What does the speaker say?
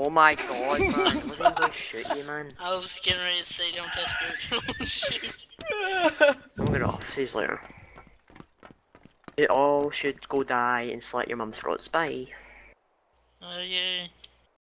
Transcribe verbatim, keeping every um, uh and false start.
Oh my god, man. I wasn't even going to shoot you, man. I was getting ready to say don't test your shoot. I'm gonna offices later. You all should go die and slit your mum's throats. Bye. Oh, yeah.